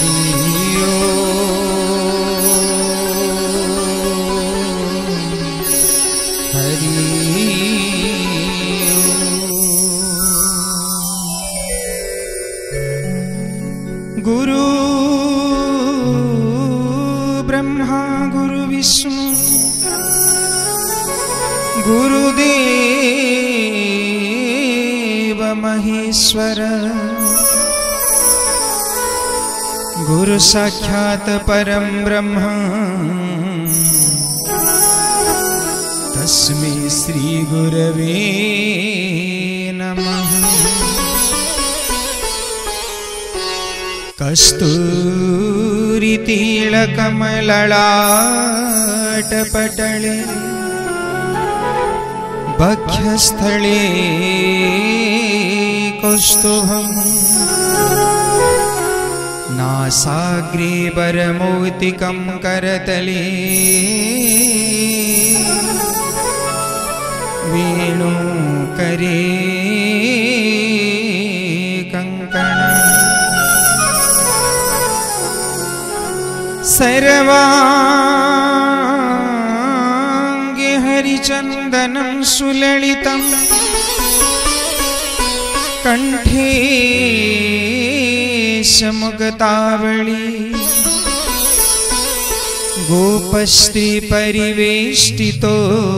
गुरु ब्रह्मा गुरु विष्णु गुरुदेव महेश्वर गुरु साक्षात् परम ब्रह्म तस्मै श्री गुरवे नमः। कस्तूरी तिलकमललाटपटले बक्षस्थले कौस्तुभम् नासाग्रे वरमौक्तिकं करतले वेणुकरे कंकणम् सर्वांगे हरिचंदनं सुललितं कंठे मुक्तावली गोपस्त्री परिवेष्टितो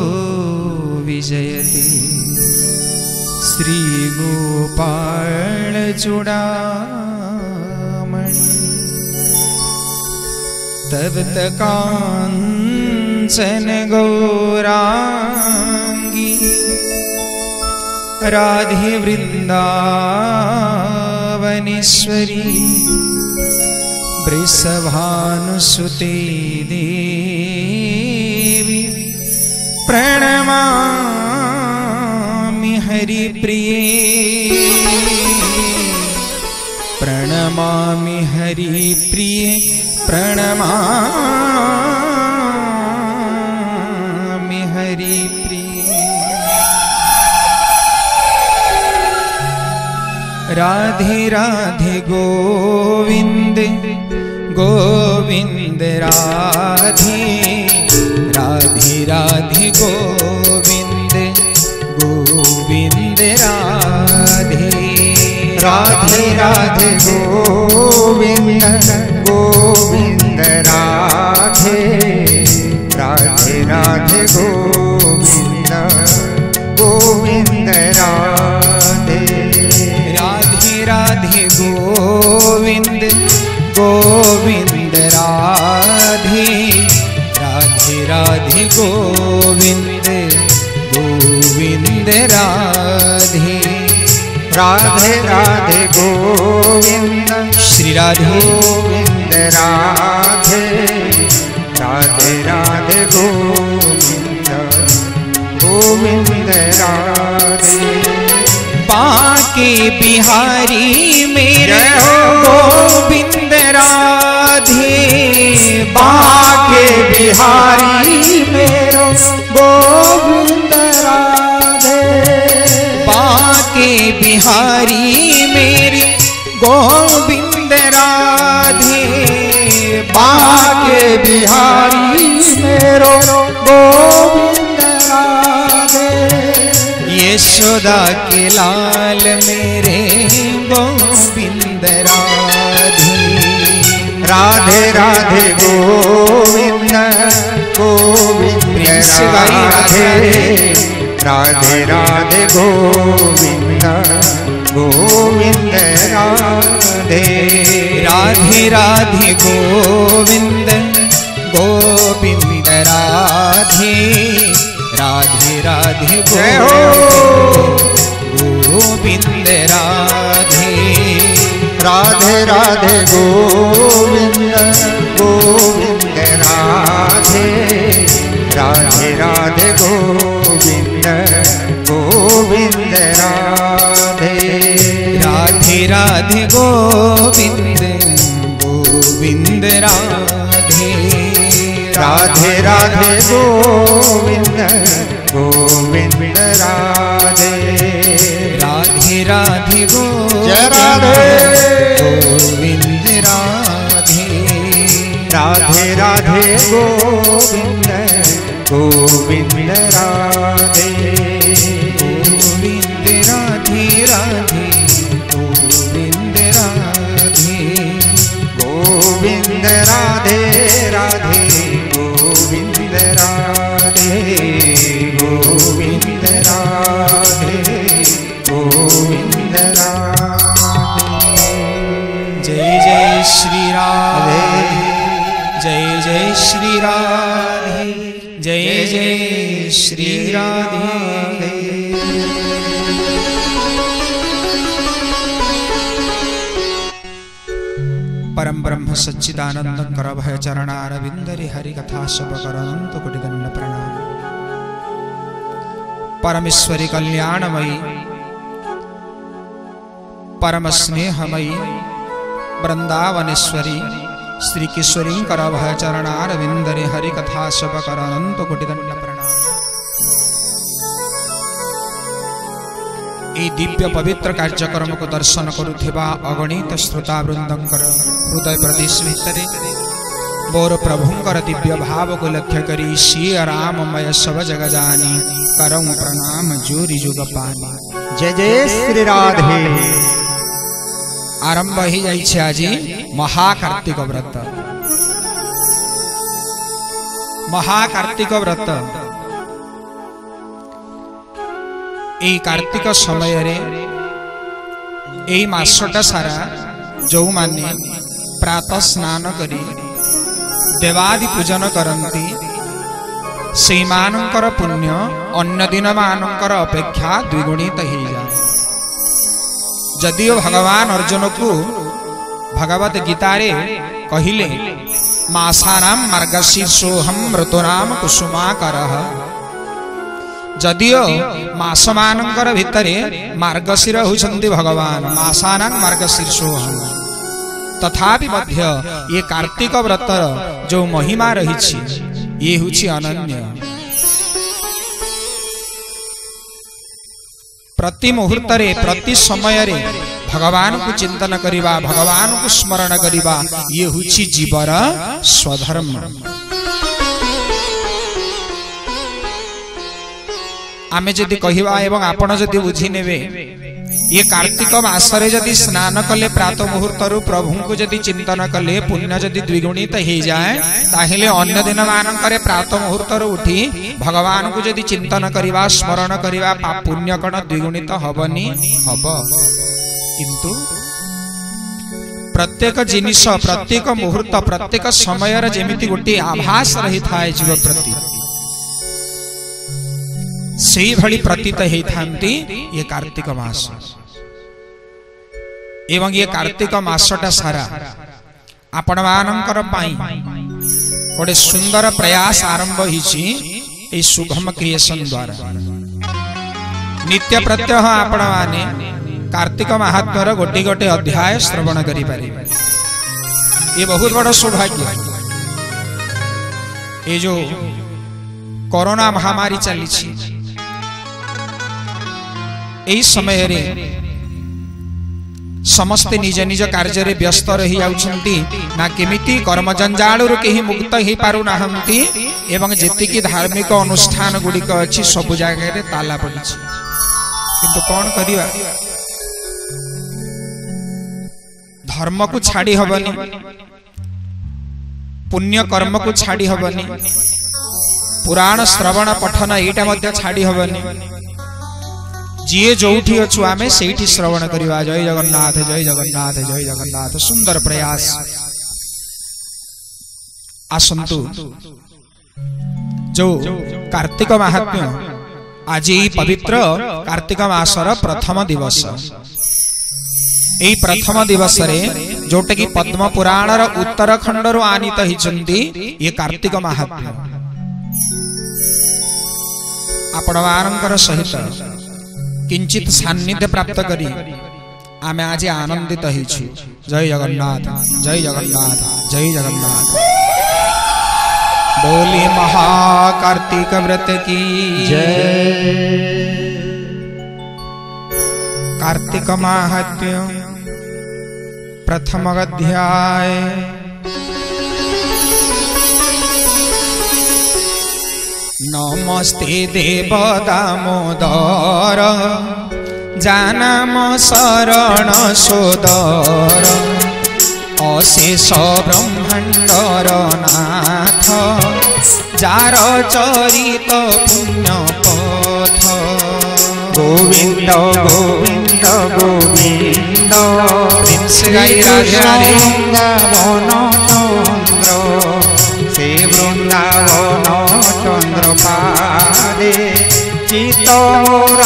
विजयते श्री गोपाल चूड़ामणि तप्त कांचन गौरांगी राधे वृंदावनेश्वरी वृषभानुसुते देवी प्रणमामि हरिप्रिये प्रणमामि हरिप्रिये प्रणमामि हरिप्रिये। राधे राधे गोविंद गोविंद राधे राधे राधे गोविंद गोविंद राधे राधे राधे गोविंद गोविंद राधे राधे राधे गोविंद गोविंद राधे राधे राधे गोविंद गोविंद राधे राधे राधे गोविंद गोविंद राधे राधे राधे गोविंद श्री राधे गोविंद राधे राधे राधे गोविंद गोविंद राधे बांके बिहारी मेरे गोविंद राधे बांके बिहारी मेरो गोविंद राधे बांके बिहारी मेरे गोविंद राधे बांके बिहारी मेरो गोविंद राधे यशोदा के लाल मेरे गोविंद राधे राधे राधे गोविंद गोविंद राधे राधे राधे गोविंद गोविंद राधे राधे राधे गोविंद गोविंद राधे राधे राधे गोविंद राधे राधे राधे गोविंद गोविंद राधे राधे राधे गोविंद गोविंद राधे राधे राधे गोविंद गोविंद राधे राधे राधे गोविंद गोविंद राधे राधे राधे जय राधे गोविंद राधे राधे राधे गोविंद गोविंद राधे गोविंद राधे राधे गोविंद राधे गोविंद राधे राधे गोविंद राधे गोविंद राधे गोविंद राधे। जय जय श्री राधे जय जय श्री राधे जय जय श्री राधे। परम ब्रह्म सच्चिदानंद कर भय चरणारविंदरि हरि कथा सब कर अनंत कोटि दंड प्रणाम। परमेश्वरी कल्याणमयी परम स्नेहमयी वृंदावनेश्वरी श्री किशोरी कर भय चरणारविंदरि हरि कथा सब कर अनंत कोटि दंड प्रणाम। ए दिव्य पवित्र कार्यक्रम को दर्शन करुथिबा अगणित श्रोता वृंदंकर हृदय प्रदेश भितरे मोर प्रभुंकर दिव्य भाव को लक्ष्य करी श्री राममय सब जग जानी करऊं प्रणाम जोरी जुग पानी। जय जय श्री राधे। आरंभ ही जाइछे आजी महाकार्तिक व्रत। महाकार्तिक व्रत ए कार्तिक समय रे ए मासटा सारा जो माने प्रातः स्नान करी देवादि पूजन करंती से मानकर पुण्य अन्य दिन मानकर अपेक्षा द्विगुणित हो जाए। जदियो भगवान अर्जुन को भगवत गीतारे कहिले मासानां मार्गशीर्षोऽहं ऋतूनां कुसुमाकरः। जदियो मास मानकर भितरे मार्गशीर होउछन्ति भगवान मासानां मार्गशीर्षोऽहं तथापि मध्य ये कार्तिक व्रत जो महिमा रही ये हुछि अनन्य। प्रति मुहूर्त रे प्रति समय रे भगवान को चिंतन करिबा भगवान को स्मरण करिबा ये हुछि जीवर स्वधर्म। आमे जदि कहिबा एवं आपण जदि बुझी नेबे ये कार्तिक मासरे जदि स्नान कले प्रातः मुहूर्त प्रभु को जदि चिंतन कले पुण्य जदि द्विगुणित हो जाए ताहेले अन्य दिन मानकरे प्रातः मुहूर्त उठी भगवान को जदि चिंतन करिबा स्मरण करिबा पुण्य कण द्विगुणित हबनी हब। किंतु प्रत्येक जिनिस प्रत्येक मुहूर्त प्रत्येक समय जेमिति गोटे आभास रही थाए जीव प्रति से भली प्रतीत होती ये कार्तिक मास। एवं ये कार्तिक मासटा सारा आपण मानकर पाई गोटे सुंदर प्रयास आरंभ होइछि ए शुभम क्रिएशन द्वारा। नित्य प्रत्यह आपण माने कार्तिक महात्म्यर गोटे गोटे अध्याय श्रवण करि पारिबे। ये बहुत बड़ सौभाग्य। ये जो कोरोना महामारी चली एही समय रे समस्ते निज निज कार्य रे व्यस्त रही जाउछंती ना केमिति कर्म जंजाल रो केही मुक्त हे पारु नाहंती एवं जेतिकी धार्मिक अनुष्ठान गुडिक अछि सब जगह रे ताला पड़ी। किंतु कोन करिवा धर्म को छाड़ी हबनी पुण्य कर्म को छाड़ी हबनी पुराण श्रवण पठन एटा मध्य छाड़ी हबनी। जीए जोठी अच्छु आमे सेठी श्रवण करिवा। जय जगन्नाथ जय जगन्नाथ जय जगन्नाथ। सुंदर प्रयास। आसंतु जो कार्तिक महात्म्य आज पवित्र कार्तिक मासर प्रथम दिवस यही प्रथम दिवस रे जोटे कि पद्म पुराण उत्तराखंड रु आनीत होइछन्ति ये कार्तिक महात्म्य आपण मानकर सहित किंचित सान्निध्य प्राप्त करी आमे आज आनंदित होइछु। जय जगन्नाथ जय जगन्नाथ जय जगन्नाथ। बोले महाकार्तिक व्रत की जय। कार्तिक महात्म्य प्रथम अध्याय। ସମସ୍ତେ ଦେବ ଦାମୋଦର ଜାନାମ ଶରଣ ସୋଦର ଅଶେଷ ବ୍ରହ୍ମାଣ୍ଡର ନାଥ ଯାର ଚରିତ ପୁଣ୍ୟ ପଥ गोविंद गोविंद गोविंद वृंदावन चंद्र से वृंदावन चंद्र पादे चित्तोर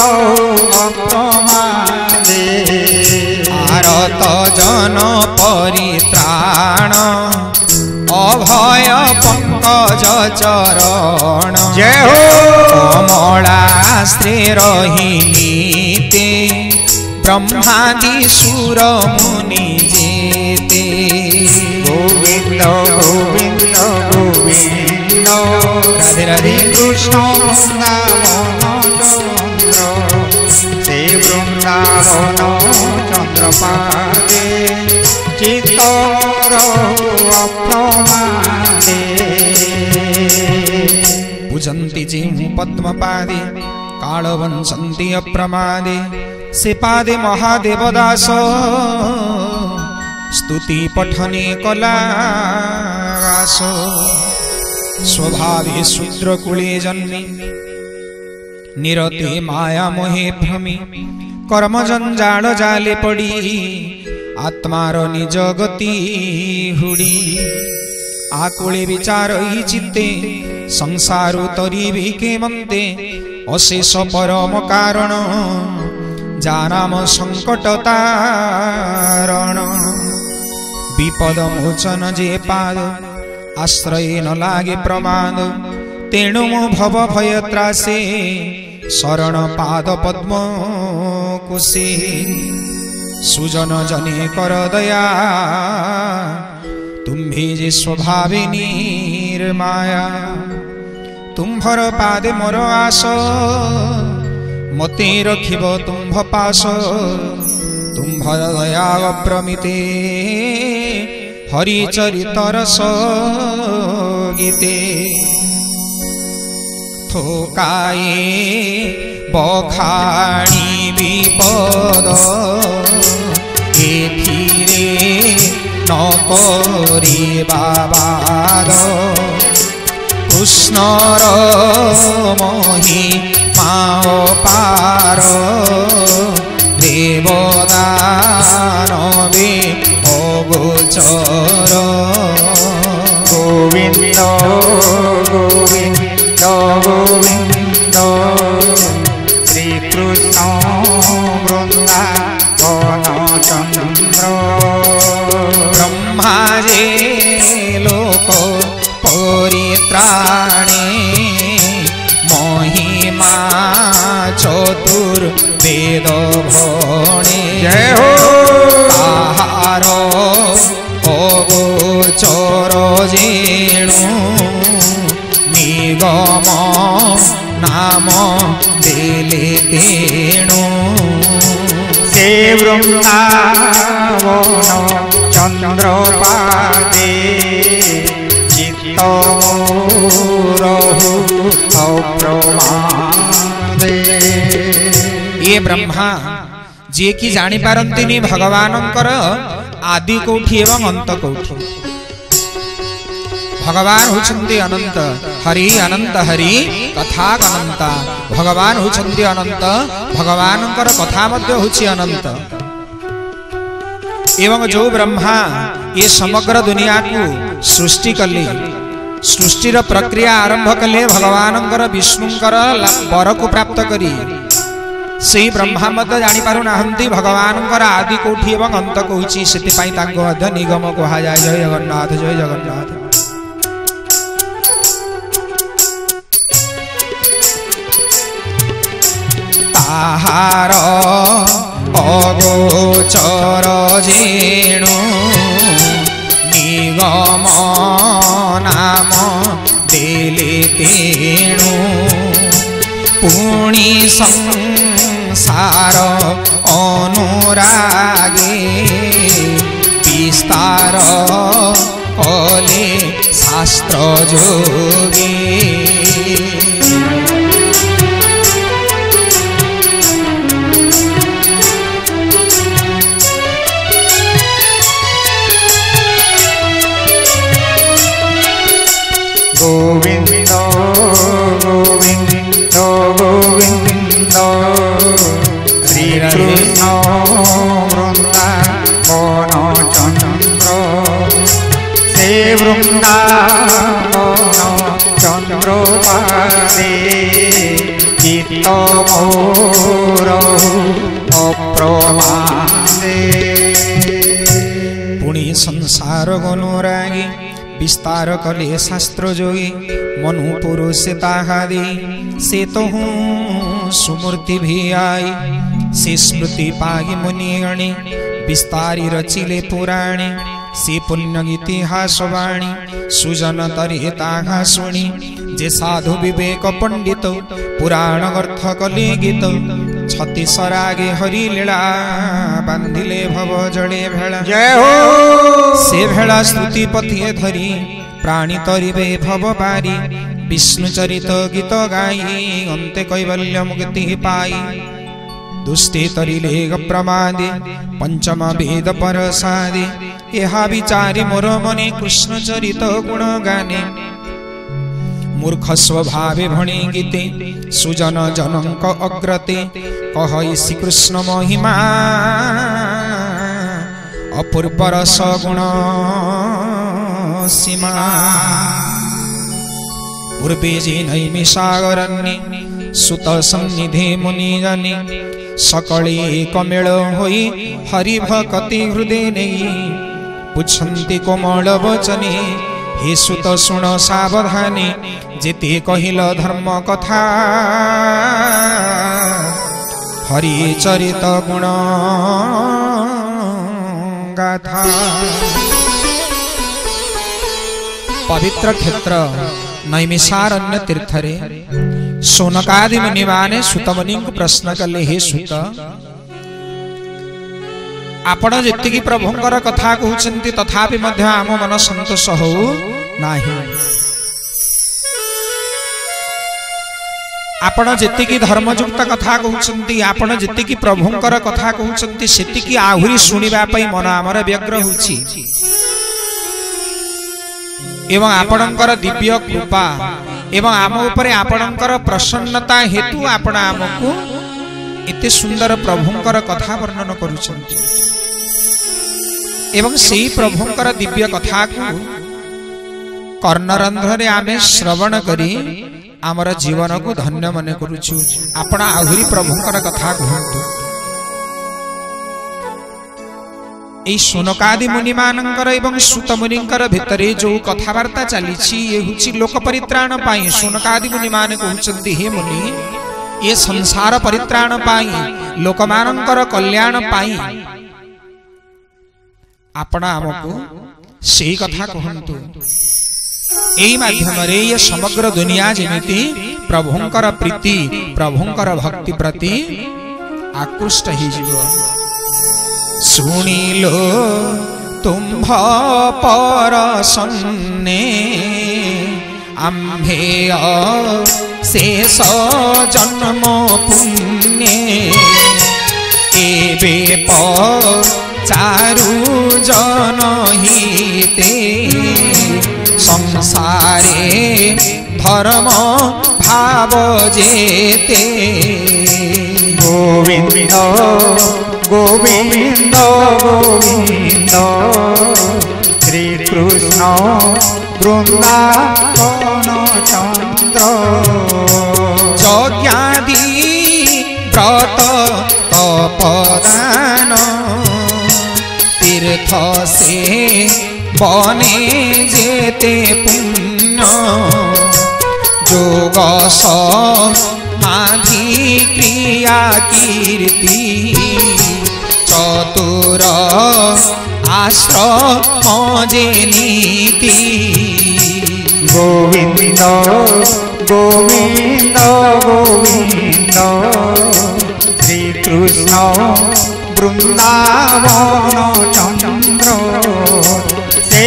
अप्रमादे भारत जन परित्राण अभय पंकज चरण जय हो कमलास्त्रे रहिनीते ब्रह्मादि सुर मुनि जेते गोविंद गोविंद गोविंद राधे राधे कृष्ण वृंदावन चंद्र से वृंदावन चंद्र पादे चित्तोर अप्रमादे पूजन्ति जिह्म पद्मपादे कालवंशन्ति अप्रमादे से पादे महादेवदास स्तुति पठने कलास स्वभावे शूद्रकुले जन्मे निरते माया मोहे भ्रमी कर्म जंजाल जाले पड़ी आत्मार निज गति हुड़ी आकुले विचार ही चित्ते संसारु तरीबे के मन्ते अशेष परम कारण जानाम संकट तारण विपद मोचन जे पाद आश्रय न लागे प्रमाद तेणु मो भव भय त्रासे शरण पाद पद्म कुसे सुजन जने कर दया तुम्भे जे स्वभावे निर्माया तुम्भर पादे मोर आस मते रखिब तुम्भ पास तुम्भर दया अप्रमिते हरिचरित रस गीते थोकाए बखाणी विपद एथिरे न करे बाबाद कृष्णर महिमा पार देवदानवे अगोचर गोविंद गोविंद गोविंद श्री कृष्ण वृंदावन चंद्र ब्रह्मा जे लोक परित्राणे महिमा चतुर्वेद भणे जय हो आहार अगोचर जेणु निगम नाम देले तेणु से वृंदावन चंद्र पादे चित्तोरहु अप्रमादे ये ब्रह्मा जे कि जानी पारंतिनी भगवानंकर आदि कोठी एवं अंत कोठी भगवान होचंती अनंत हरि अनंत हरि कथा अनंत भगवान होचंती अनंत भगवानंकर कथा मध्य होची अनंत एवं जो ब्रह्मा ये समग्र दुनिया को सृष्टि कले सृष्टिर प्रक्रिया आरंभ कले भगवानंकर विष्णुंकर वर को प्राप्त करी से ब्रह्मा मध्य जानी पारु नाहंती भगवानंकर आदि कोठी एवं अंत कोहिची सेति तांको मध्य निगम कहा जाय जय जगन्नाथ जय जगन्नाथ आहार अगोचर जेणु निगम नाम देले तेणु पुणी संसार अनुरागे विस्तार कले शास्त्र जोगे गोविंद गोविंद गोविंद श्री कृष्ण वृंदावन चंद्र से वृंदावन चंद्र पादे चित्त मोर अप्रमादे। पुणी संसार गनुरागी विस्तार कले शास्त्र जोगी मनु पुरुष ताहादे से तो हूँ सुमूर्ति भी आई से स्मृति पागी मुनिगणे विस्तारी रचिले पुराणे से पुण्य इतिहास वाणी सुजन तरे ताहा शुणी जे साधु विवेक पंडित पुराण अर्थ कले गीत छत्तीस रागे हरि लीला बांधिले भव जड़े भेला जय हो से भेला स्तुति पथिए धरी प्राणी तरिबे भव बारी विष्णु चरित गीत गाई अंते कैवल्य मुक्ति पाई दुष्टे तरिले प्रमादे पंचम वेद परसादे यहा विचारी मोर मने कृष्ण चरित गुण गाने मूर्ख स्वभावे भणे गीते सुजन जनक अग्रते कहई श्रीकृष्ण महिमा अपूर्व रस गुण सीमा। पूर्वे जे नैमिषारण्ये सुत सन्निधे मुनिजने सकले कमेल होई हरि भक्ति हृदय नहीं पुछन्ति कोमल वचने हे सुत सुन सावधाने जेते कहिल धर्म कथा हरि चरित गुण गाथा। पवित्र क्षेत्र नैमिषारण्य तीर्थरे सोनकादि मुनिमाने सुतमुनि को प्रश्न कले हे सुत आपण जेतिकी प्रभुंकर कथा कहउछन्ति तथापि मध्य आम मन संतोष हो नाही आपण जेतिकी धर्मयुक्त कथा कहउछन्ति आपण जेतिकी प्रभुंकर कथा कहउछन्ति सेतिकी आहुरी सुनिबा पई मन हमर व्यग्र होछि एवं आपणकर दिव्य कृपा एवं आम उपरे आपणकर प्रसन्नता हेतु आपण आमको एते सुंदर प्रभुंकर कथा वर्णन करूछन्ति एवं सेही प्रभुंकर दिव्य कथा को कर्णरंध्र रे आमे श्रवण करी आमर जीवन को धन्य मन करूछु आपण आहुरी प्रभुंकर कथा कहंतु। ए सोनकादि मुनि मानकर एवं सुत मुनिंकर भितरे जो कथावार्ता चलीछि ये हुछि लोक परित्राण पाई सोनकादि मुनि माने कहउछन्ति हे मुनि ये संसार परित्राण पाई लोकमानंकर कल्याण पाई आपण आमको सेही कथा कहंतु। एही माध्यम रे ये समग्र दुनिया जेमिति प्रभुंकर प्रीति प्रभुंकर भक्ति प्रति आकृष्ट ही जीव सुनिलो तुम्भ परसन्ने आम्भेय शेष जन्म पुण्ये एबे चारु जनहिते संसारे धर्म भाव जेते गोविंद गोविंद गोविंद श्री कृष्ण वृंदावन चंद्र यज्ञादि व्रत तपदान तीर्थ से बने जेते पुण्य जोग समाधि क्रिया कीर्ति चतुर आश्रम जे नीति गोविंद गोविंद गोविंद श्री कृष्ण वृंदावन चंद्र से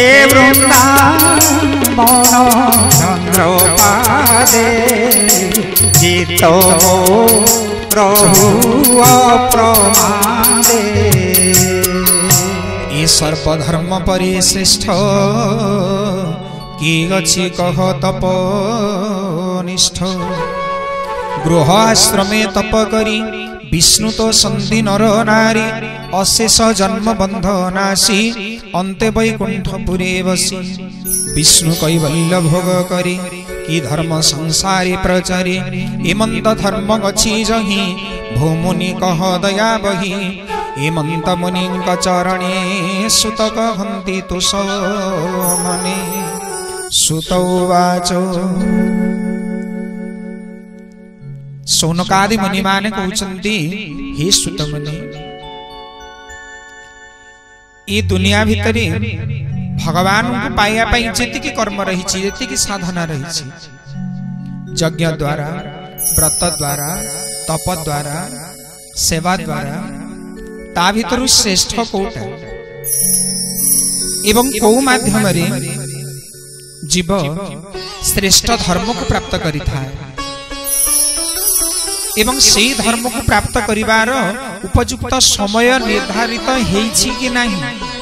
वृंदावन चंद्र पादे चित्त प्रभु अप्रमादे ये सर्वधर्म परिश्रेष्ठ କି ଅଛି କହ ତପନିଷ୍ଠ ଗୃହ ଆଶ୍ରମେ ତପ କରି विष्णु तो सन्धि नर नारी अशेष जन्म बंध नासी अंते वैकुंठपुरे बसी विष्णु कैवल्य भोग करी कि धर्म संसारी प्रचारी एमंत धर्म अछि जहि भूमुनि कह दया बही एमंत मुनि चरणे सुत कहन्ति तुष मने सुत उवाच सौनकादि मुनि माने कहउचंती हे सुत मुनि ये दुनिया भितरे भगवान को पाइया पाई जेतिकी कर्म रही जेतिकी साधना रही यज्ञ द्वारा व्रत द्वारा तप द्वारा सेवा द्वारा ता भितरु श्रेष्ठ कोटा एवं को माध्यम रे जीव श्रेष्ठ धर्म को प्राप्त करिथा एवं से धर्म को प्राप्त करिवार उपयुक्त समय निर्धारित हेछि कि नाही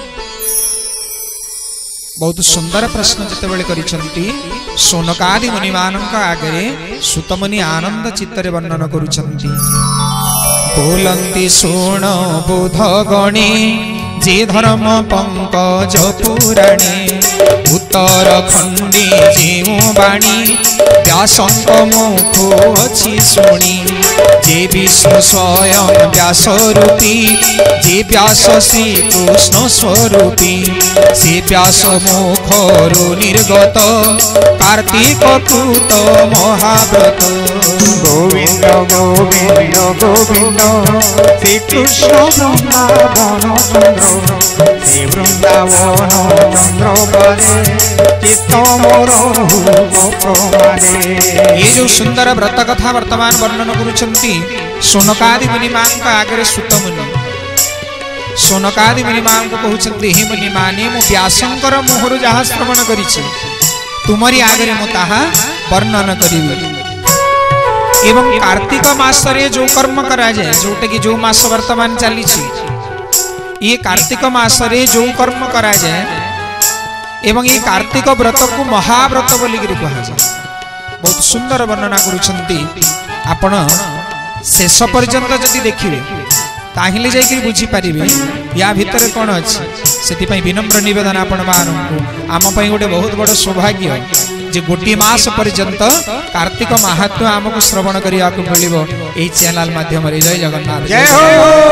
बहुत सुंदर प्रश्न जतेबेले करिसंती सोनकादि मुनि मानक आगे सुतमुनि आनंद चित्तरे वर्णन करुचंती बोलंती सुण बोध गणे जे धर्म पंकज पुराणे उत्तर खंडी जेउ बाणी व्यासंक मुख अछि शुणी जे विष्णु स्वयं व्यास रूपी जे व्यास श्री कृष्ण स्वरूपी से व्यास मुखरु निर्गत कार्तिक कृत महाव्रत गोविंद गोविंद गोविंद श्री कृष्ण वृंदावन चंद्र श्री वृंदावन चंद्र बने चित्त मोर ये जो सुंदर व्रत कथा वर्तमान वर्णन करुचंती सोनकादि मुनि मांक आगे सुत मुनि सोनकादि मुनि मांक कहउचंती हे मुनि माने मु व्यासंकर मुहरु जहा श्रवण करिछि तुमरी आगे मु ताहा वर्णन करिबि एवं कार्तिक मास रे जो कर्म करा जाए जोटे कि जो मास वर्तमान चली ये कार्तिक मास रे जो कर्म करा जाए एवं ये कार्तिक व्रत को महाव्रत बोली कहा जाए बहुत सुंदर वर्णना करुछंती आपण शेष पर्यंत जदि देखिबे ताहिले जाई बुझी पारिबे या भितर कोन अछि सेति पई विनम्र निवेदन आपण मानकु आम पई गोटे बहुत बड़ सौभाग्य जे गोटी मास पर्यंत कार्तिक महात्म्य आमको श्रवण करिया को मिलिबो एई चैनल माध्यम रे। जय जगन्नाथ जय हो।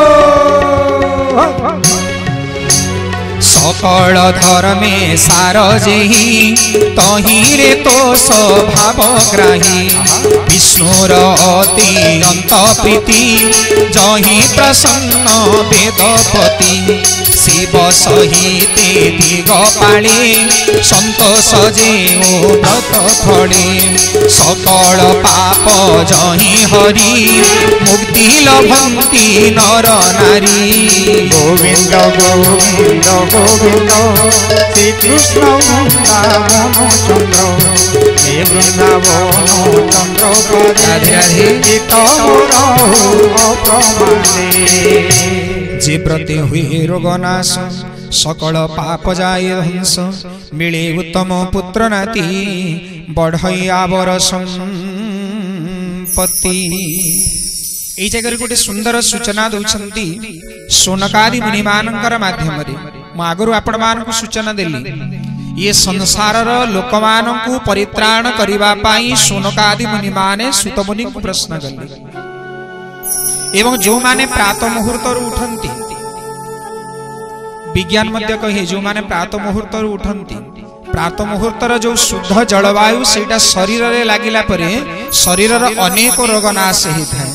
सकल धर्मे सार जेहि तहि रे तो स्वभाव ग्राही विष्णुर अत्यंत प्रीति जहि प्रसन्न वेदपति शिव सहित दिगपाळे संतोष जेउ व्रत फळे सकल पाप जहि हरि मुक्ति लभन्ति नर नारी गोविंद गोविंद गोविंद श्री कृष्ण वृंदावन चंद्र हे वृंदावन चंद्र राधे राधे चित्त मोर अप्रमाणे जे व्रते हुए रोगनाश सकल पाप जाए ध्वंस मिले उत्तम पुत्र नाती बढ़ई आवर संपत्ति। एई जगह गोटे सुंदर सूचना दउछंती सोनकादि मुनि मानकर माध्यम रे म आगरु आपण मानकु सूचना देली ये संसारर लोक मानकु परित्राण करिवा पाई सोनकादि मुनि माने सुत मुनि को प्रश्न कले एवं जो माने प्रात मुहूर्त उठंती विज्ञान मध्य कहे जो माने प्रात मुहूर्त उठंती प्रात मुहूर्तर जो शुद्ध जलवायु सेटा शरीर रे लागिला परे शरीरर अनेक रोग नाश होइथाय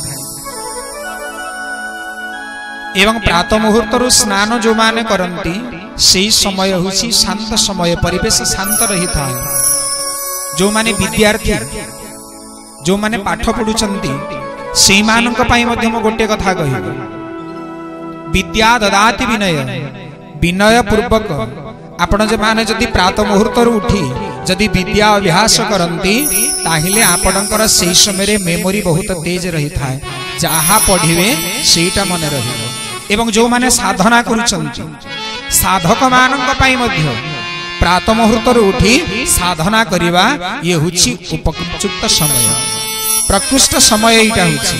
एवं प्रात मुहूर्त स्नान जो माने करंती सेई समय होछि शांत समय परिवेश शांत रही था जो माने विद्यार्थी जो माने पाठ पढुचंती सेई मानक पई मध्य म गोटे कथा कहिबो विद्या ददाति विनय विनय पूर्वक आपण जे माने जदि प्रात मुहूर्त उठी जदि विद्या अभ्यास करंती ताहिले आपणकर सेई समय रे मेमोरी बहुत तेज रही था जहा पढिबे सेटा मन रहिबो एवं जो माने साधना करुचंती साधक मानक पई मध्य प्रात मुहूर्त उठी साधना करिवा ये हुछि उपयुक्त समय प्रकृष्ट समय एटा हुछि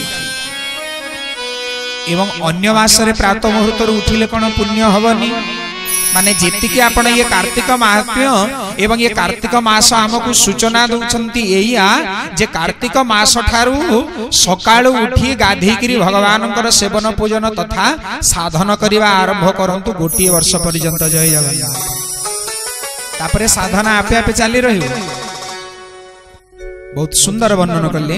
एवं अन्य मासरे प्रात मुहूर्त उठिले कौन पुण्य हबनी माने जेतिकी आपण ये कार्तिक महात्म्य एवं ये कार्तिक मास आमको सूचना दउछंती एया जे कार्तिक मास ठारू सकाळु उठी गाधेकिरी भगवानकर सेवन पूजन तथा साधन करिवा आरंभ करंतु गोटी वर्ष पर्यंत जय जगन्नाथ तापरे साधना आपे आपे चली रही बहुत सुंदर वर्णन कले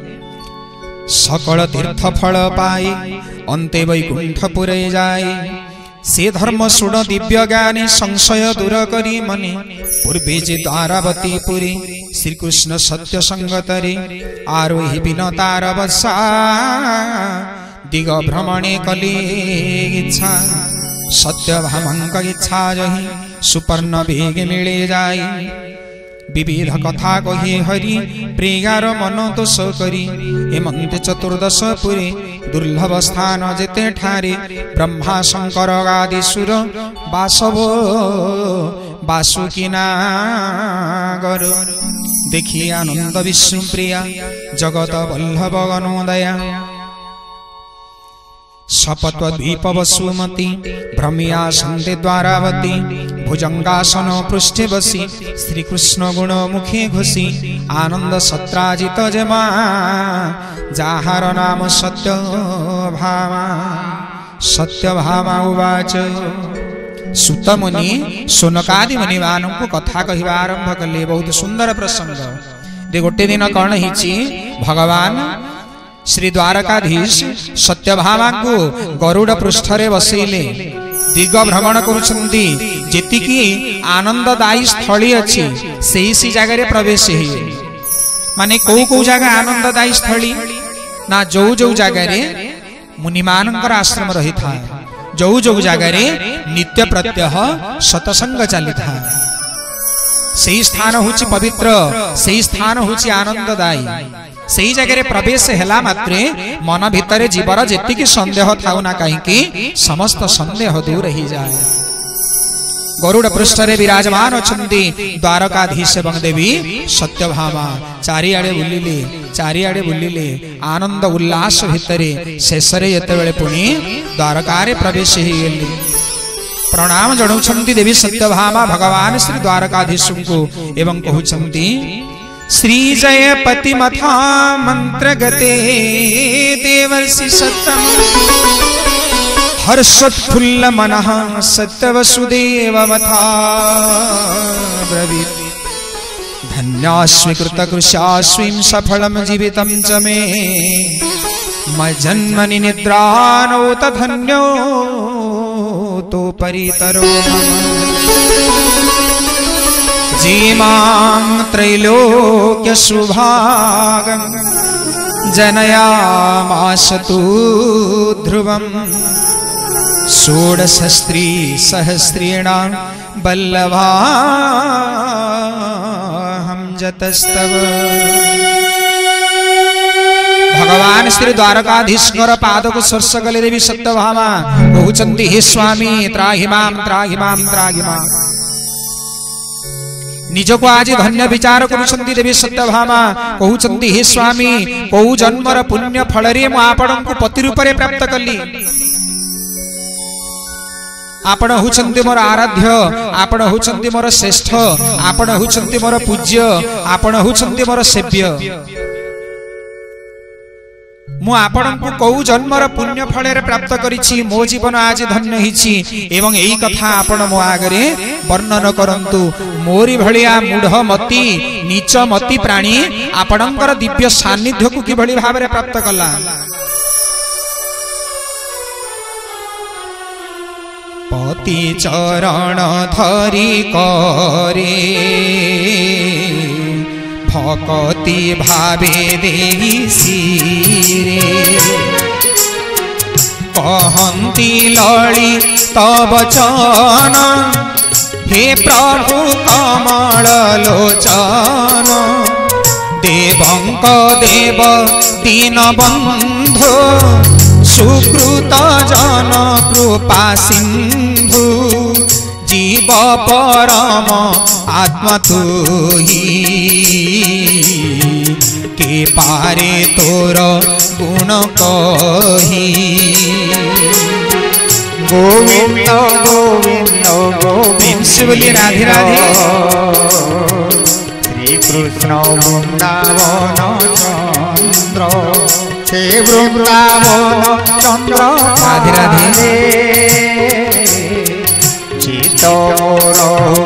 सकल तीर्थ फल पाई अंते वैकुंठपुरे जाए से धर्म सुण दिव्य ज्ञानी संशय दूर करी मने पूर्वे जे द्वारावती पुरी श्रीकृष्ण सत्य संगतरे आरोही बिनतार बसा दिग भ्रमणे कले इच्छा सत्य भामंक इच्छा जही सुपर्ण वेग मिले जाए विविध कथा कही हरि प्रियार मन दोष करी हेमंत चतुर्दश पुरी दुर्लभ स्थान जेते ठारे ब्रह्मा शंकर आदि सुर बासव वासुकी नागर देखी आनंद विष्णु प्रिया जगत वल्लभ गणोदया सपत्व द्वीप वसुमती भ्रमिया संते द्वारावती भुजंगासन पृष्ठे बसी श्रीकृष्ण गुण मुखे घोषी आनंद सत्राजित जमा जाहार नाम सत्यभामा उवाच सुत मुनि सोनकादि मुनि मानू कथा कहवा आरंभ कले बहुत सुंदर प्रसंग गोटे दिन कौन हिची भगवान श्री द्वारकाधीश सत्यभामा को गरुड़ पृष्ठरे बसैले दिग भ्रमण करुछंती जेतिकी आनंददायी स्थली अछि सेही जगह रे प्रवेश हे माने को जगह आनंददायी स्थली ना जो जगह रे मुनिमानंकर आश्रम रही था जो जगह रे नित्य प्रत्यह सतसंग चली था सही स्थान होछि पवित्र सही स्थान होछि आनंददायी सही जगह प्रवेश हेला मात्रे मन भितर जीवर जेतिकी संदेह थाउ ना कहीं समस्त संदेह दूर ही जाए गरुड़ पृष्ठरे विराजमान अछंती द्वारकाधीश एवं देवी सत्यभामा चारिआडे बुलिले आनंद उल्लास भितरे शेषरे जेतेबेले पुणी द्वारकारे प्रवेश ही गेली प्रणाम जणाउछंती देवी सत्यभामा भगवान श्री द्वारकाधीश को एवं कहउछंती श्री जयपति मथा मंत्र गते देवर्षि सत्तम हर्षोत्फुल्ल मनः सत्य वसुदेव मथा ब्रवीत् धन्यास्मि कृतकृशास्मिं सफलं जीवितं च मे मज्जन्मनि निद्रानोत धन्यो तो परितरो जीमां त्रैलोक्य सुभागं जनयामास तु ध्रुवं षोडशस्त्री सहस्रेणां वल्लभाहं जतस्तव भगवान श्री द्वारकाधीश्वर पाद को स्पर्श कले देवी सत्यभामा कहउछंती हे स्वामी त्राहि मां निज को आज धन्य विचार करुछंती देवी सत्यभामा कहउछंती हे स्वामी को जन्मर पुण्य फल रे मु आपन को पति रूप रे प्राप्त कली आपण होउछंती मोर आराध्य आपण होउछंती मोर श्रेष्ठ आपण होउछंती मोर पूज्य आपण होउछंती मोर सेव्य मु आपण को कौ जन्मर पुण्य फल रे प्राप्त करिछि मो जीवन आज धन्य हिछि एवं एई कथा आपण मो आगरे वर्णन करंतु मोरी भलिया मूढ़ मति नीच मति प्राणी आपणकर दिव्य सान्निध्य को किभली भाव रे प्राप्त कला पति चरण धरि करे भक्ति भावे देहि सिरे कहन्ति लଳି तव वचन हे प्रभु कमल लोचन देवंक देव दीन बंधु सुकृत जन कृपा सिंधु जीव शिव परम आत्मा तू ही के पारे तोर गुण कही गोविंद गोविंद गोविंद बोलिए राधे राधे श्री कृष्ण वृंदावन चंद्र हे वृंदावन चंद्र राधे राधे चित्त मोर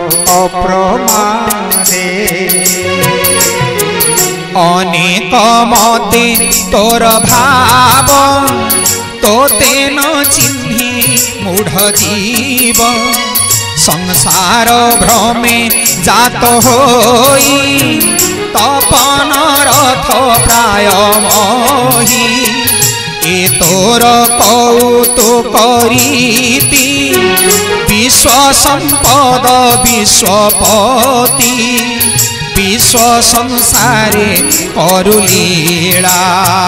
अप्रमादे अनेक मते तोर भाव तोते न चिन्ही मूढ़ जीव संसार भ्रमे जात होई तपन रथ प्राय मोही ए तोर कौतुक रीति विश्व संपद विश्वपति विश्व संसारे करुलीला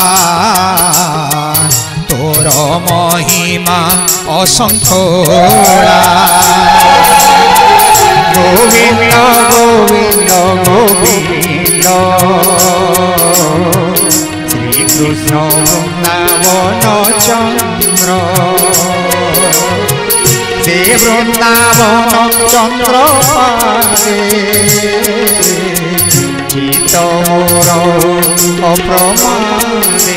तोर महिमा असंख्योला गोविंद गोविंद गोविंद श्री कृष्ण वृंदावन चंद्र हे वृंदावन चंद्र चित्त मोर अप्रमादे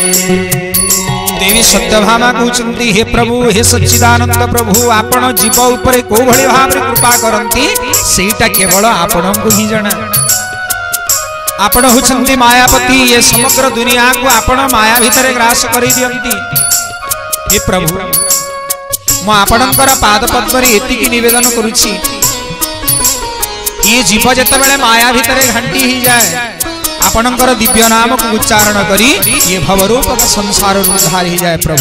देवी सत्यभामा कहते हे प्रभु हे सच्चिदानंद प्रभु आपण जीव उपरे को भली भाव कृपा करती सेटा केवल आपण को ही जाना आपण होचंती मायापति ये समग्र दुनिया को आपण माया भितर ग्रास करी दियंती हे प्रभु मु आपणकर पाद पद्म रे एतिकी निवेदन करूची ये जीव जते बेले माया भितर घंटी ही जाए आपणकर दिव्य नाम को उच्चारण करी ये भवरूप का संसार उद्धार ही जाए प्रभु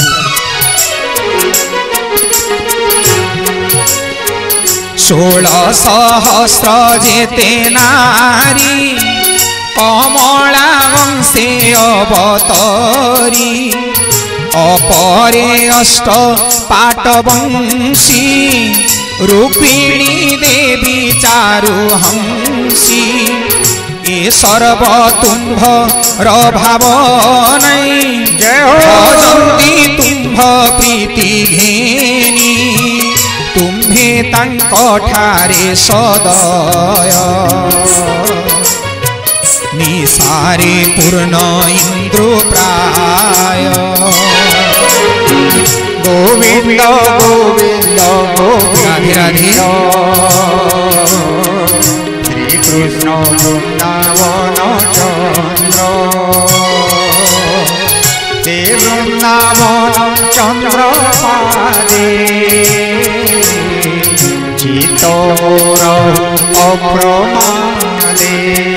षोलह सहस्र जेते नारी कमला वंशे अवतरी अपरे अष्ट पाटवंशी रूपिणी देवी चारुहंसी ए सर्व तुम्भ भाव नहीं भजंती तुम्भ प्रीति घेनी तुम्हे तांक ठारे सदय निसारे पूर्ण इंद्र प्राय गोविंद गोविंद गोविंद राधे श्री कृष्ण वृंदावन चंद्र हे वृंदावन चंद्र पादे चित्त मोर अप्रमादे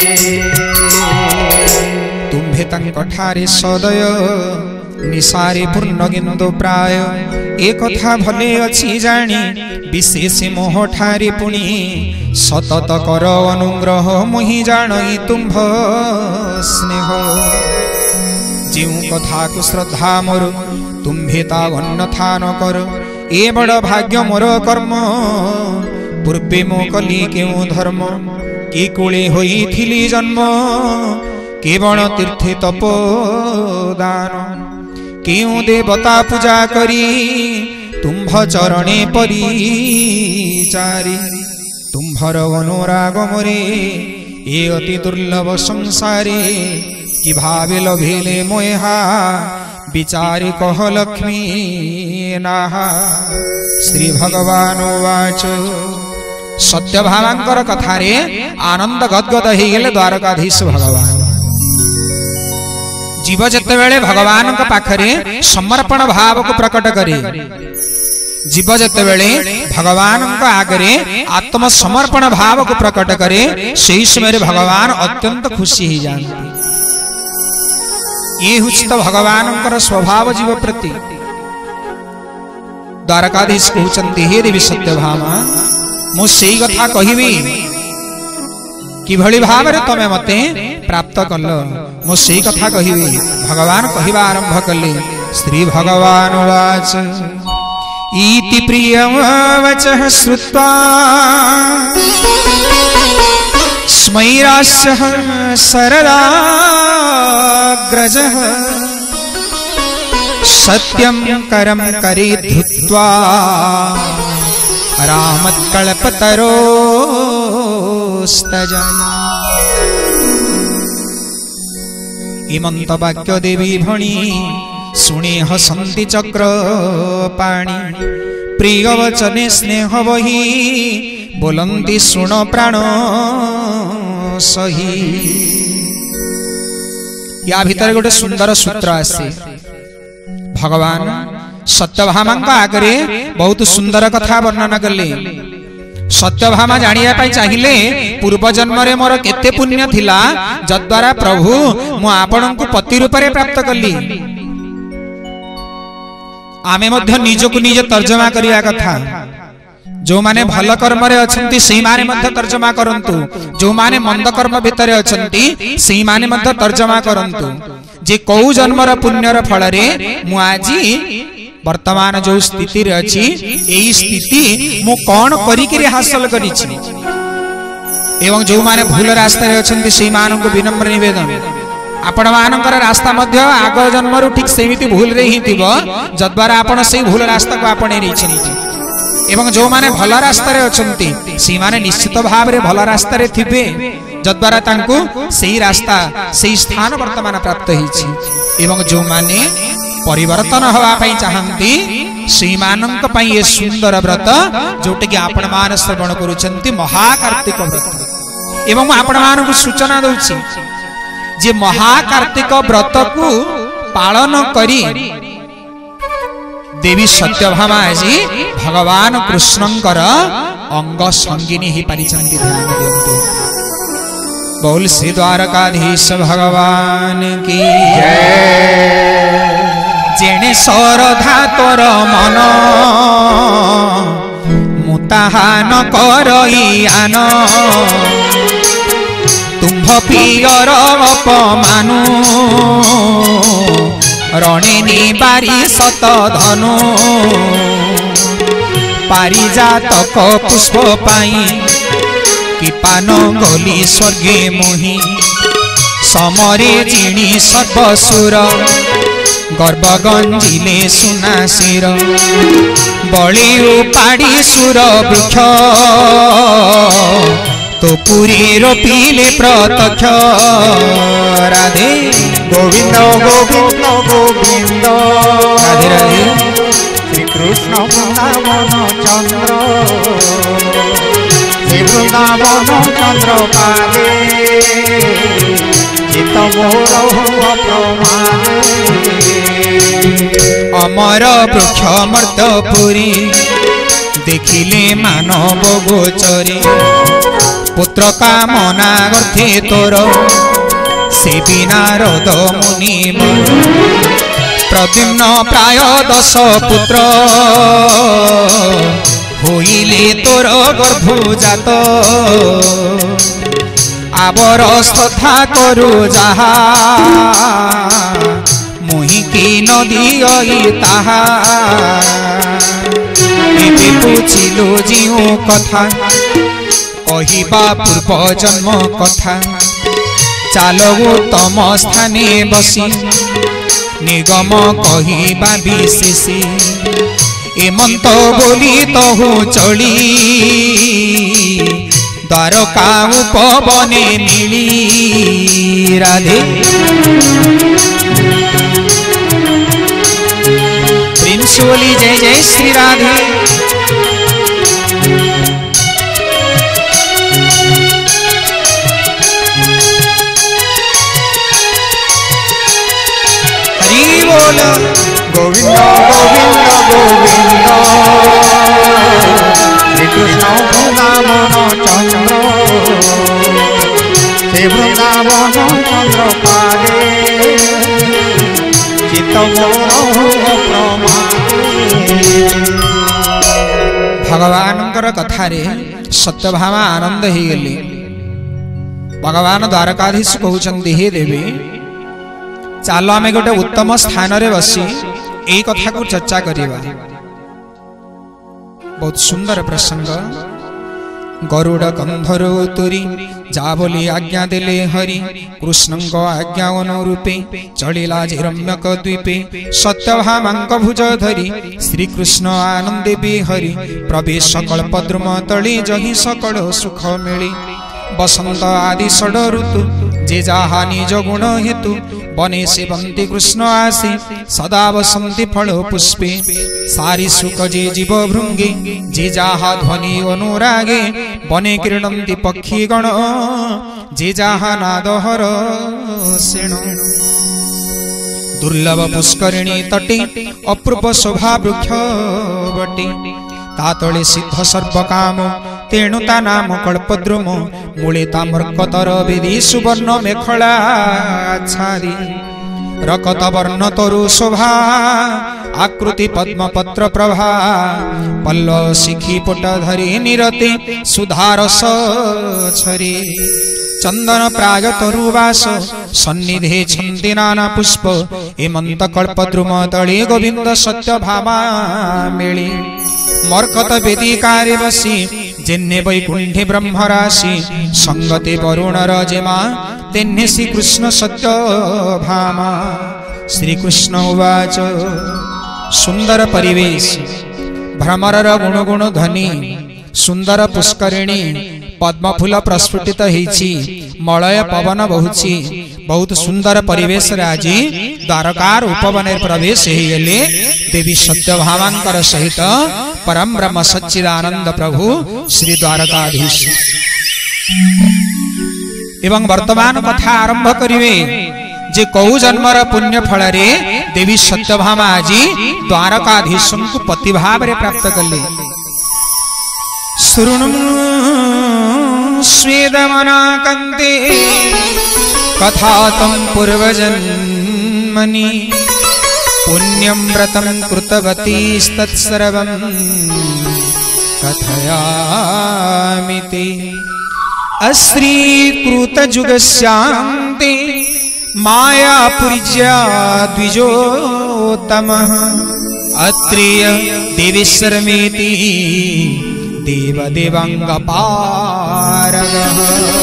तुम्भे तांक ठारे सदय निसारे पूर्ण गिंदो प्राय एक कथा भले अछि जानी विशेष मोह ठारे पुणी सतत कर अनुग्रह मोहि जानई तुम्भ स्नेह जिउ कथा को श्रद्धा मोर तुम्भे ता अन्यथा न कर ए बड़ भाग्य मोर कर्म पूर्वे मो कली केउ धर्म कि कूले होई थिली जन्म केवल तीर्थे तपोदान केउ देवता पूजा करी तुम्भ चरणे परिचारी तुम्भर अनुराग मोरे ए अति दुर्लभ संसारे कि भावे लभिले मोहा विचारे कह लक्ष्मी नाहा श्री भगवान वाच सत्यभामांकर कथारे आनंद गदगद हो गले द्वारकाधीश भगवान जीव जते बेले भगवान पाखरे समर्पण भाव को प्रकट करे जीव जते बेले भगवान आगरे आत्म समर्पण भाव को प्रकट करे सही समय भगवान अत्यंत खुशी ही जानते ये हूँ तो भगवान स्वभाव जीव प्रति द्वारकाधीश कहते हे देवी सत्यभामा मु सेई कथा कहिबी किभली भाव रे तमे मते प्राप्त कल मु सेई कथा कहिबी भगवान कहिबा आरंभ कले श्री भगवान वाच इति प्रियवचः श्रुत्वा स्मैरास्यः शरदाग्रजः सत्यं करं करे धृत्वा रामत्कल्पतरोस्तजम्। इमंत वाक्य देवी भणी शुणे हसंती चक्र पाणी प्रिय वचने स्नेह बही बोलंती शुण प्राण सही। या भीतर गोटे सुंदर सूत्र आसे। भगवान सत्यभामा आगे बहुत सुंदर कथा वर्णन कले। सत्यभामा जानिया पाई चाहिए पूर्व जन्म रे मोर केते पुण्य थिला जद्वारा प्रभु मु आपनकु पति रूप रे प्राप्त कली। आमे मध्य निजकु निज तर्जमा करिया कथा। जो माने भल कर्म रे अछंती सेही माने मध्य तर्जमा करंतु, जो माने मंद कर्म भितरे अछंती सेही माने मध्य तर्जमा करंतु। जे कौ जन्मर पुण्यर फल रे मु आजी वर्तमान जो स्थिति रे अछि एई स्थिति मु कोन करी के हासिल करी छी। एवं जो माने भूल रास्ता रे अछंती सेही मानक विनम्र निवेदन आपण मानकर रास्ता मध्य आग जन्मरु ठीक सेमिति भूल रे ही थिबो जद्वारा आपण सेही भूल रास्ता को आपणे रै छथि। एवं जो माने भल रास्ता रे अछंती सेही माने निश्चित भाव रे भल रास्ता रे थिबे जद्वारा तांको सेही रास्ता सेही स्थान वर्तमान प्राप्त हिछि। एवं जो माने परिवर्तन हवा पाई चाहंती सेही मानक पाई ये सुंदर व्रत जोटे कि आपण मान श्रवण करूछंती महाकार्तिक व्रत। एवं आपण मानकु सूचना दउछि जे महाकार्तिक व्रत को पालन करी देवी सत्यभामा जी भगवान कृष्णंकर अंग संगिनी ही परिचंती। ध्यान दियंतु। बोल श्री द्वारकाधीश भगवान की जय। जेने सरधा तोर मन मुताहा न करई आन तुम्भ पियर अपमानु रणिनी बारी सत धनु पारिजातक पुष्प पाई कि पान गली स्वर्गे मोही समरे जिणी सर्वसुर गर्भ गंजिले सुना शिर बलि उपाड़ी सुर वृक्ष तो पुरी रोपिले प्रत्यक्ष। राधे गोविंद गोविंद गोविंद राधे राधे। श्री कृष्ण वृंदावन चंद्र श्री वृंदावन चंद्र पादे चित मोर प्रमादे। अमर वृक्ष मर्दपुरी देखिले मानव गोचरे पुत्र कामना गर्थे तोर से नारद मुनि प्रद्युम्न प्राय 10 पुत्र होइले तोर गर्भजात आबर श्रद्धा करू जाहा मुहि की नदी ताहा पूछिलु जीव कथा कहिबा पूर्व जन्म कथा चालो तम स्थाने बसी निगम कहिबा विशेषी एमंत बोली तहु चली द्वारका उपवने मिली। राधे प्रिंस बोली जय जय श्री राधे। गोविंद गोविंद गोविंद श्री कृष्ण वृंदावन चंद्र श्री वृंदावन चंद्र पादे चित भगवान कथा रे सत्यभामा आनंद ही गली। भगवान द्वारकाधीश कहउचंदी हे देवी चलो आम गोटे उत्तम स्थान रे बसी यही कथा को चर्चा करिबा। बहुत सुंदर प्रसंग। गरुड़ कंधर तुरी जा बोली आज्ञा देले हरि, कृष्ण आज्ञा अनुरूपे चलिला रम्यक द्वीपे। सत्यभामांक भुज धरी श्रीकृष्ण आनंदे बिहरी, प्रवेश कल्पद्रुम तले जहि सकल सुख मिली। बसंत आदि षड ऋतु जे जहा निज गुण हेतु, बने सेवंती कृष्ण आसे सदा बसंती फल पुष्पे। सारी सुख जे जीव भृंगे जे जहा ध्वनि अनुरागे, बने क्रीडंती पक्षी गण जे जहा नादहर सेण। दुर्लभ पुष्करिणी तटे अपूर्व शोभा वृक्ष बटे, तातले सिद्ध सर्व काम तेणु ता नाम कल्पद्रुम। मूले ताम्रकतर वेदी सुवर्ण मेखला छादी, रकत वर्ण तरु शोभा आकृति पद्मपत्र प्रभा। पल्लव शिखी पट धरी निरते सुधारस छरी, चंदन प्राग तरुवास सन्निधे छन्ति नाना पुष्प। हेमंत कल्पद्रुम तले गोविंद सत्यभामा मेली। मर्कत वेदिकारे बसी जेन्ने वैकुंठे ब्रह्मराशि, संगते वरुण रजेमा तेन्ने श्रीकृष्ण सत्यभामा। श्रीकृष्ण उवाच सुंदर परिवेश, भ्रमरर गुणगुण ध्वनि, सुंदर पुष्करिणी पद्मफूल प्रस्फुटित होइछि, मलय पवन बहुछि। बहुत सुंदर परिवेश रे आज द्वारकार उपवने प्रवेश होइले देवी सत्यभामांकर सहित परम ब्रह्म सच्चिदानंद प्रभु श्री द्वारकाधीश। एवं वर्तमान कथा आरंभ करिवे जे कौ जन्मर पुण्य फल रे देवी सत्यभामा आज द्वारकाधीश को पति भाव रे प्राप्त कले। शृणु स्वेदमनाकन्ते कथा तम पूर्वजन्मनि, पुण्यं व्रतं कृतवतीस्तत्सर्वं कथयामि ते। अश्रीकृतजुगस्यान्ते मायापुर्या द्विजोत्तमः, अत्रेय देवेश्वरमेति देवदेवांगपारगः।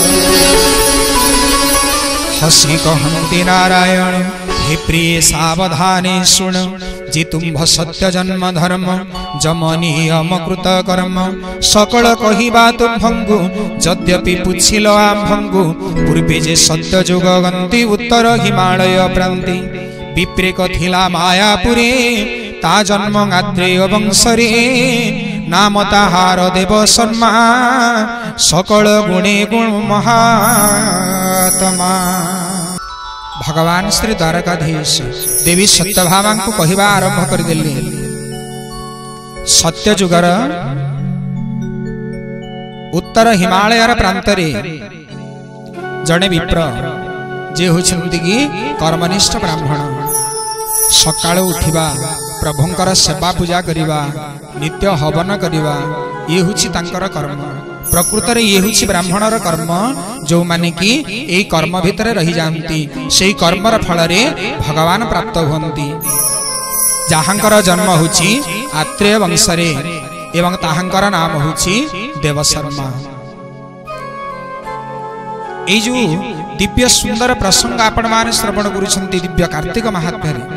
हसी कहन्ति नारायण हे प्रिय सावधाने शुण, जे तुम्भ सत्य जन्म धर्म जमनियम कृत कर्म। सकल कहिबा तुम्भंगु यद्यपि पुछिल आम्भंगु, पूर्वे जे सत्य जुग गंति उत्तर हिमालय प्रांति। विप्रेक थिला मायापुरे ता जन्म आत्रेय वंशरे, नाम ताहार देव शर्मा सकल गुणे गुण महात्मा। भगवान श्री द्वारकाधीश देवी सत्यभामा को कहवा आरंभ करदेले। सत्य जुगर उत्तर हिमालय प्रांतरे जड़े विप्र जे होछन्ति कि कर्मनिष्ठ ब्राह्मण, सकाळ उठिबा प्रभुंकर सेवा पूजा करिबा नित्य हवन करिबा ये हुछि तांकर कर्म। प्रकृत रे ये हुछि ब्राह्मणर कर्म, जो माने कि एई कर्म भितर रही जानती सेई कर्मर फल रे भगवान प्राप्त होंती। जाहांकर जन्म हुछि आत्रेय वंशरे एवं ताहांकर नाम हुछि देवशर्मा। एई जो दिव्य सुंदर प्रसंग आपण माने श्रवण करुछन्ति दिव्य कार्तिक महात्म्य रे।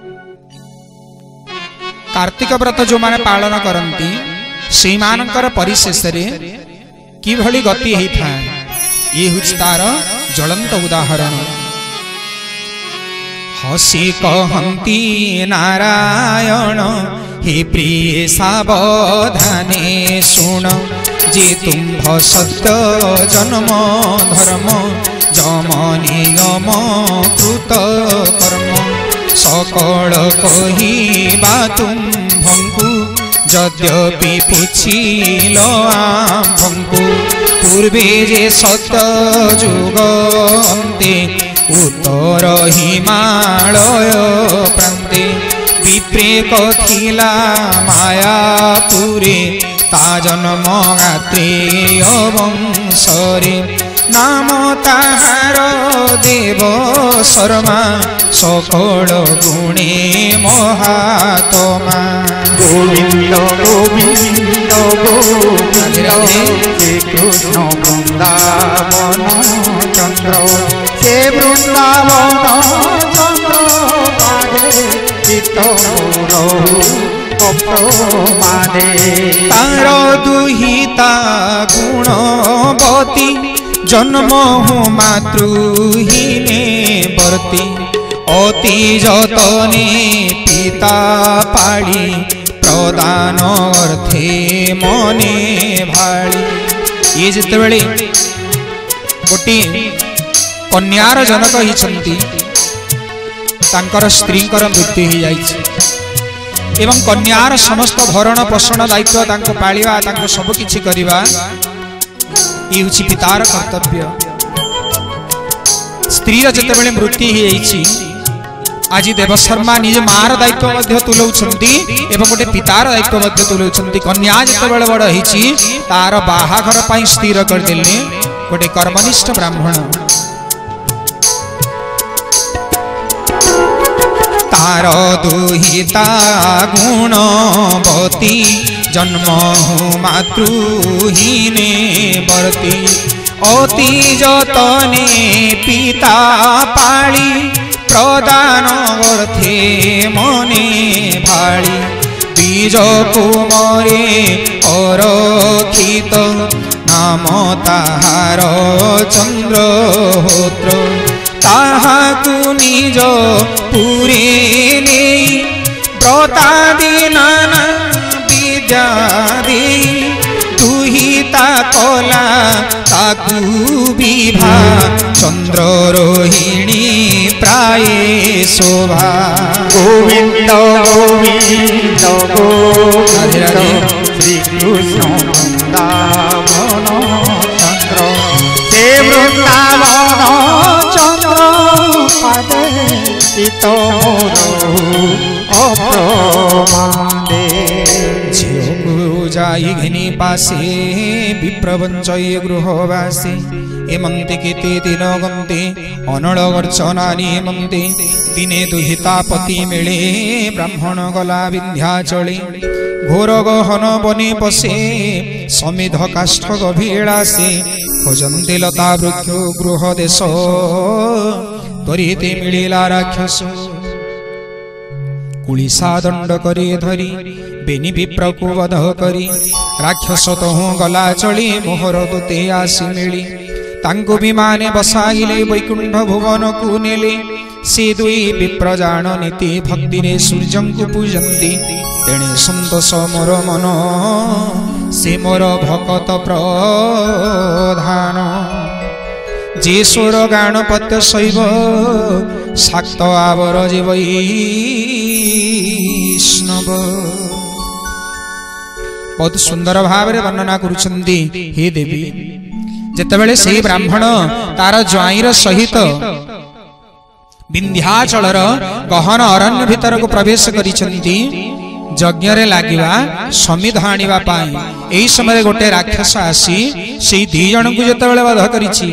कार्तिक व्रत जो माने पालन करती से मानकर परिशेष रे कि भली गति होई थाए, ये हुछि तार ज्वलंत उदाहरण। हसी कहन्ति नारायण हे प्रिय सावधाने शुण, जे तुम्भ सत्य जन्म धर्म जमनियम कृत कर्म। सकल कहिबा तुम्भंकु यद्यपि पुछिल आम्भंकु, पूर्वे जे सत्य जुग अन्ते उत्तर हिमालय प्रान्ते। विप्रेक थिला मायापुरे ता जन्म आत्रेय वंशरे, नाम ताहार देव शर्मा सकल गुणे महात्मा गोविंद गोविंद गोविंद श्री कृष्ण वृंदावन चंद्र से वृंदावन चंद्र पादे चित्त मादे तार दुहिता गुणवती जन्म मातृहीने वर्ती अति जतने पिता पाड़ी प्रदान अर्थे मने भाड़ी। ये जिते बेले गोटे कन्यार जनक ही स्त्रींकर मृत्यु हो जाइछि एवं कन्यार समस्त भरण पोषण दायित्व तांको पालिबा तांको सब किछि करिबा ये हूँ पितार कर्तव्य। स्त्री जिते बेले मृत्यु हो जाइछि आज देवशर्मा निज मार दायित्व तुलाउछंती एवं गोटे पितार दायित्व तुलाउछंती। कन्या जिते बेले बड़ होइछि तार बाहाघर पई स्थिर करदेले गोटे कर्मनिष्ठ ब्राह्मण। तार दुहिता गुणवती जन्म मातृहीने वर्ती अति जतने पिता पाली प्रदान अर्थे मने भाड़ी बीज कुमरे अरखित नाम ताहार चंद्रहोत्र ताहाकु निज पुरे नेई व्रतादि नाना विद्या देई दुहिता कला ताकु विभा चंद्र रोहिणी प्राय शोभा। गोविंद गोविंद गोविंद श्री कृष्ण वृंदावन चंद्र से वृंदावन चंद्र पादे चित्त अप्रमादे। जाई घिनी पासे विप्रवंचय गृहवासी एमंते केते दिन गंते अनल गर्चनानि एमंते दिने दुहिता पति मिले ब्राह्मण गला विंध्याचले घोर गहन बने पशे समिध काष्ठ गभीरासे खोजंते लता वृक्ष गृह देश त्वरिते मिलिला राक्षस कुलिसा दंड करे धरी बेनी विप्रकु वध करी राक्षस तहु गला चली मोहर दूते आसी मिली तांको विमाने बसाइले वैकुंठ भुवन को नेले से दुई विप्र जान नीति भक्ति रे सूर्य को पूजंती तेणे संतोष मोर मन से मोर भकत प्रधान जे स्वर गाणपत्य शैव शाक्त आवर जे वैष्णव। बहुत सुंदर भाव रे वर्णना करुछंती हे देवी जेतेबेले सेही ब्राह्मण तार ज्वाईर सहित विंध्याचलर गहन अरण्य भीतर को प्रवेश करिछंती यज्ञ रे लागिवा समिध आनिबा पाई। एही समय गोटे राक्षस आसी सेही दी जन को जेतेबेले वध करिछि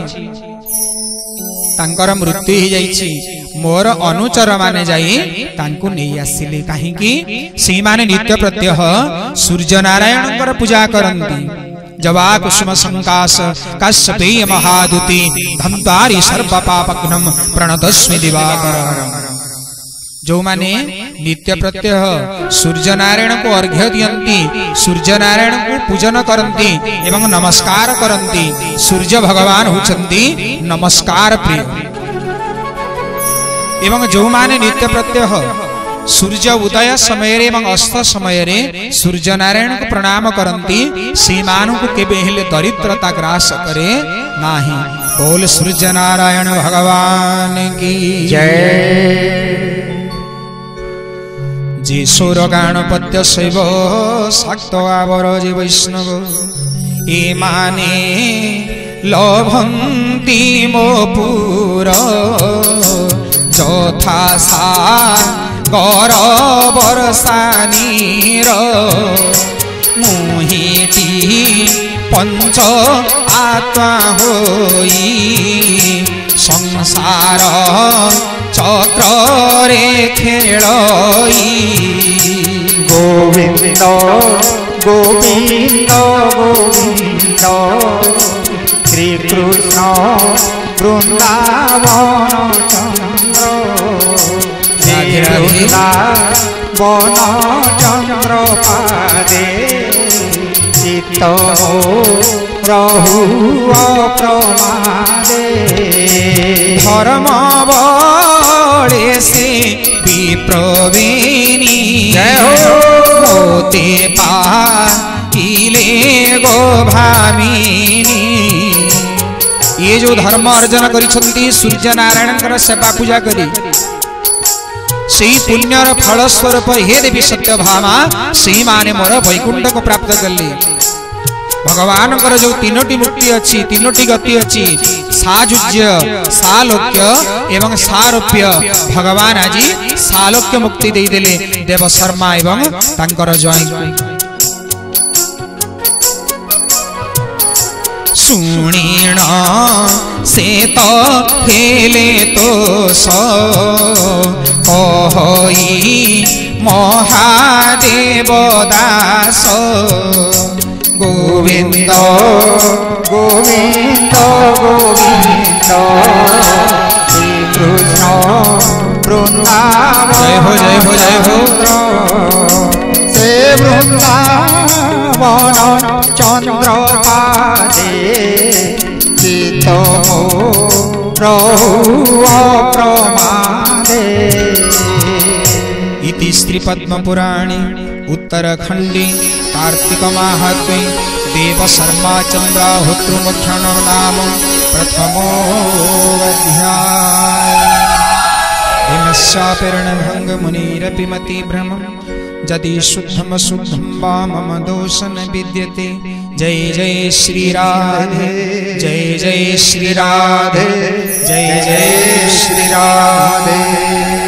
तांकर मृत्यु हो जाइछि मोर अनुचर माने जाई तांको नहीं आसिले काहेकि से माने नित्य प्रत्यह सूर्य नारायणकर पूजा करंती जवा कुसुम संकाश काश्यपेय महादुति धन्तारी सर्व पापघ्नम प्रणतस्मि दिवाकर। जो माने नित्य प्रत्यह सूर्य नारायण को अर्घ्य दियंती सूर्य नारायण को पूजन करंती एवं नमस्कार करंती सूर्य भगवान होचंती नमस्कार प्रिय एवं जो माने नित्य प्रत्यह सूर्य उदय समय रे एवं अस्त समय रे सूर्य नारायण को प्रणाम करंती सीमानु को केबे हेले दरिद्रता ग्रास करे नाही। बोल सूर्य नारायण भगवान की जय। जे सुर गणपत्य शैव शाक्त आवर जे वैष्णव ए माने लभन्ति मो पुर यथा सा कर वर्षानीर मुहिटी पंच आत्मा होई संसार चक्र रे खेलई गोविंद गोविंद गोविंद श्री कृष्ण वृंदावन चंद्र श्री वृंदावन चंद्र पादे चित्त रहु अप्रमादे धर्म बड़े से विप्रवीणी होते पाइले गो भामिनी। ये जो धर्म अर्जन करिछंती सूर्य नारायण सेवा पूजा करी से पुण्यर फल स्वरूप हे देवी सत्यभामा से माने मोर वैकुंठ को प्राप्त कले। भगवान जो तीनोटी मुक्ति अच्छी तीनोटी गति अच्छी साजुज्य सालोक्य एवं सारूप्य भगवान आज सालोक्य मुक्ति दे देले देव शर्मा एवं तांकर जय सुणीण से तो हेले तो कही महादेव दास गोविंद गोविंद गोविंद श्री कृष्ण वृंदावन जय हो जय हो जय हो से वृंदावन चंद्र पादे चित्त रहु अप्रमादे। इति श्री पद्म पुराणे उत्तरखंडे कार्तिक माहात्म्ये देव शर्मा चंद्राहुत्र मुख्यण नाम प्रथमोऽध्याय। हिमस्यापेर्ण भंग मुनिरपि मति भ्रम यदि शुद्धम शुद्धम वा मम दोष न विद्यते। जय जय श्री राधे जय जय श्री राधे जय जय श्री राधे।